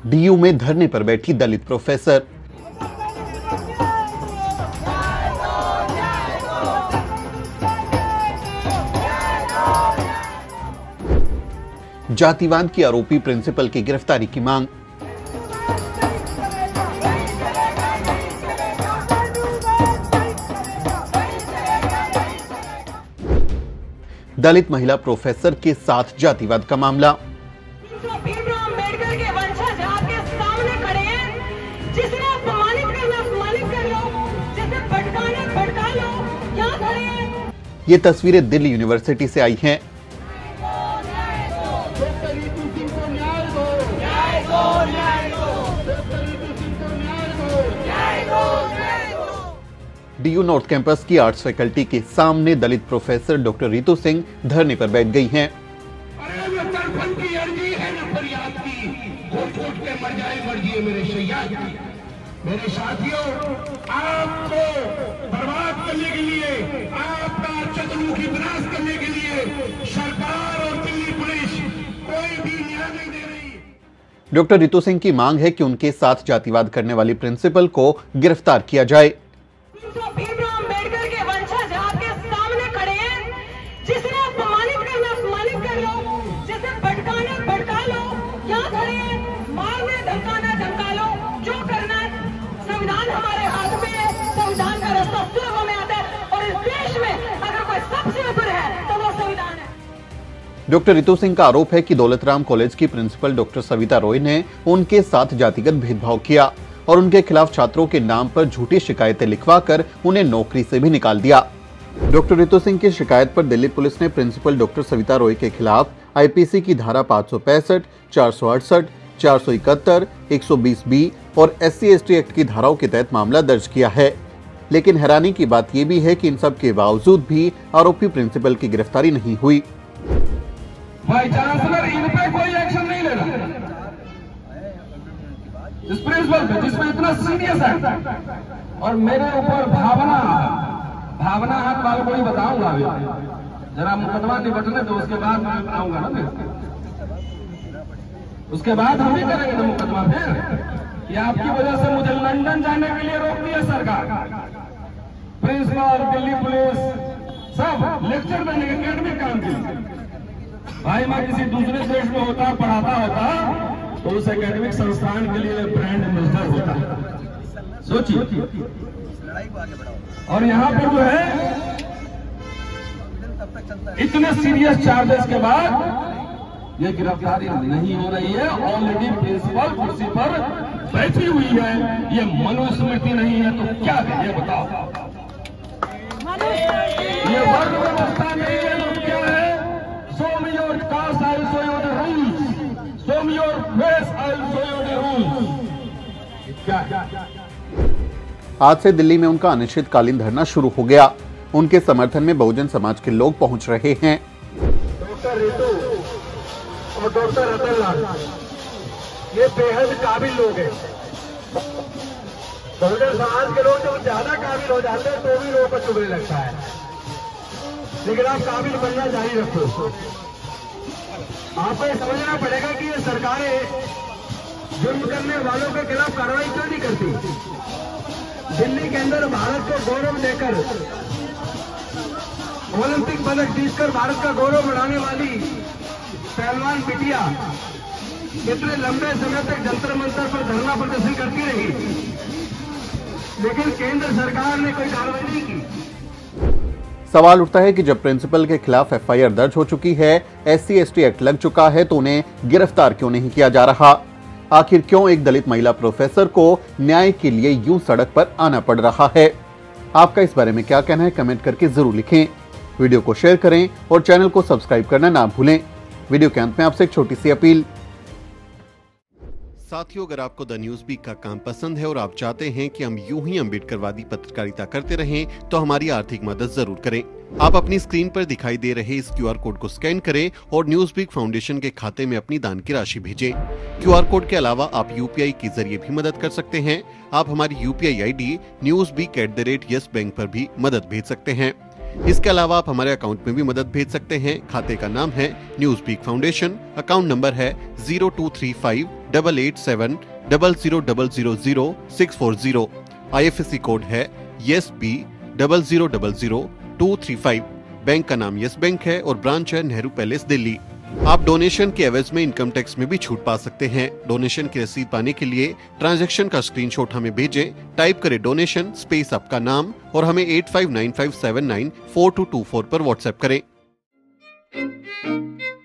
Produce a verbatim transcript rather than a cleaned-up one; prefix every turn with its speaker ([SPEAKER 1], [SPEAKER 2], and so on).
[SPEAKER 1] DU में धरने पर बैठी दलित प्रोफेसर। जातिवाद की आरोपी प्रिंसिपल की गिरफ्तारी की मांग। दलित महिला प्रोफेसर के साथ जातिवाद का मामला।
[SPEAKER 2] अम्बेडकर के वंशज आपके सामने खड़े हैं, जिसने अपमानित करना अपमानित कर लो, जिसे भटकाना भटका लो, क्या खड़े हैं।
[SPEAKER 1] ये तस्वीरें दिल्ली यूनिवर्सिटी से आई हैं। डीयू नॉर्थ कैंपस की आर्ट्स फैकल्टी के सामने दलित प्रोफेसर डॉक्टर रितु सिंह धरने पर बैठ गई हैं।
[SPEAKER 3] मेरे साथियों, आपको बर्बाद करने के लिए, आपका चतुर्मुखी विनाश करने के लिए सरकार और दिल्ली पुलिस कोई भी न्याय नहीं दे रही।
[SPEAKER 1] डॉक्टर रितु सिंह की मांग है कि उनके साथ जातिवाद करने वाली प्रिंसिपल को गिरफ्तार किया जाए।
[SPEAKER 2] अम्बेडकर के वंशज आपके सामने खड़े हैं, जिसने अपमानित करना अपमानित कर लो, जिसे भटकाना भटका लो, क्या खड़े हैं। मारने धमकाना धमका लो, जो करना है। संविधान हमारे हाथ में है, संविधान का रास्ता सुलभ में आता है, और इस देश में अगर कोई सबसे ऊपर है तो वो संविधान है।
[SPEAKER 1] डॉक्टर रितु सिंह का आरोप है कि दौलतराम कॉलेज की प्रिंसिपल डॉक्टर सविता रॉय ने उनके साथ जातिगत भेदभाव किया और उनके खिलाफ छात्रों के नाम पर झूठी शिकायतें लिखवाकर उन्हें नौकरी से भी निकाल दिया। डॉक्टर रितु सिंह की शिकायत पर दिल्ली पुलिस ने प्रिंसिपल डॉक्टर सविता रॉय के खिलाफ आईपीसी की धारा पाँच सौ पैंसठ, चार सौ अड़सठ, चार सौ इकहत्तर, एक सौ बीस बी और S C S T act की धाराओं के तहत मामला दर्ज किया है। लेकिन हैरानी की बात यह भी है कि इन सब के बावजूद भी आरोपी प्रिंसिपल की गिरफ्तारी नहीं हुई।
[SPEAKER 3] वाइस चांसलर इन पे कोई एक्शन नहीं ले रहा, इस प्रिंसिपल पे जिसमें इतना सीरियस है। और मेरे ऊपर भावना भावना हाथ वालों को ही बताऊंगा, जरा मुकदमा निपटने तो उसके बाद मैं बताऊंगा ना, उसके बाद हम ही करेंगे ना मुकदमा। फिर ये आपकी वजह से मुझे लंदन जाने के लिए रोक दिया सरकार, प्रिंसिपल, दिल्ली पुलिस सब लेक्चर देने के एकेडमिक काम के लिए। भाई मैं किसी दूसरे देश में होता, पढ़ाता होता तो उस एकेडमिक संस्थान के लिए ब्रांड एम्बेसडर होता, सोचिए। और यहाँ पर जो है इतने सीरियस चार्जेस के बाद ये गिरफ्तारी नहीं हो रही है। ऑलरेडी प्रिंसिपल कुर्सी पर बैठी हुई है, ये मनुस्मृति नहीं है तो क्या है ये बताओ। ये वर्ग व्यवस्था नहीं है तो क्या है। Show me your cast, I will show you the rules. Show me your face, I will show you the rules. क्या?
[SPEAKER 1] आज से दिल्ली में उनका अनिश्चितकालीन धरना शुरू हो गया। उनके समर्थन में बहुजन समाज के लोग पहुंच रहे हैं।
[SPEAKER 3] डॉक्टर रितु और डॉक्टर रतन लाल ये बेहद काबिल लोग हैं। बहुजन समाज के लोग जब ज्यादा काबिल हो जाते हैं तो भी लोगों को चुभने लगता है, लेकिन आप काबिल बनना जारी रखो। आपको समझना पड़ेगा कि ये सरकारें जुर्म करने वालों के खिलाफ कार्रवाई क्यों नहीं करती। दिल्ली के अंदर भारत को गौरव देकर, ओलंपिक पदक जीतकर भारत का गौरव बढ़ाने वाली पहलवान बिटिया इतने लंबे समय तक जंतर मंतर पर धरना प्रदर्शन करती रही, लेकिन केंद्र सरकार ने कोई कार्रवाई नहीं की।
[SPEAKER 1] सवाल उठता है कि जब प्रिंसिपल के खिलाफ एफ आई आर दर्ज हो चुकी है, S C S T act लग चुका है, तो उन्हें गिरफ्तार क्यों नहीं किया जा रहा। आखिर क्यों एक दलित महिला प्रोफेसर को न्याय के लिए यूं सड़क पर आना पड़ रहा है। आपका इस बारे में क्या कहना है, कमेंट करके जरूर लिखें। वीडियो को शेयर करें और चैनल को सब्सक्राइब करना ना भूलें। वीडियो के अंत में आपसे एक छोटी सी अपील। साथियों, अगर आपको द न्यूज वीक का काम पसंद है और आप चाहते हैं कि हम यूं ही अम्बेडकरवादी पत्रकारिता करते रहें, तो हमारी आर्थिक मदद जरूर करें। आप अपनी स्क्रीन पर दिखाई दे रहे इस क्यू आर कोड को स्कैन करें और न्यूज वीक फाउंडेशन के खाते में अपनी दान की राशि भेजें। क्यू आर कोड के अलावा आप यू पी आई के जरिए भी मदद कर सकते हैं। आप हमारी U P I I D News Week at the rate Yes Bank पर भी मदद भेज सकते हैं। इसके अलावा आप हमारे अकाउंट में भी मदद भेज सकते हैं। खाते का नाम है News Week Foundation, account number है zero two three five double eight seven double zero double zero zero six four zero. I F S C code है Yes B double zero double zero two three five. Bank का नाम yes bank है और branch है Nehru palace Delhi. आप donation के एवज में इनकम टैक्स में भी छूट पा सकते हैं। डोनेशन की रसीद पाने के लिए ट्रांजैक्शन का स्क्रीनशॉट हमें भेजें। टाइप करें डोनेशन स्पेस आपका नाम और हमें eight five nine five seven nine four two two four पर व्हाट्सएप करें।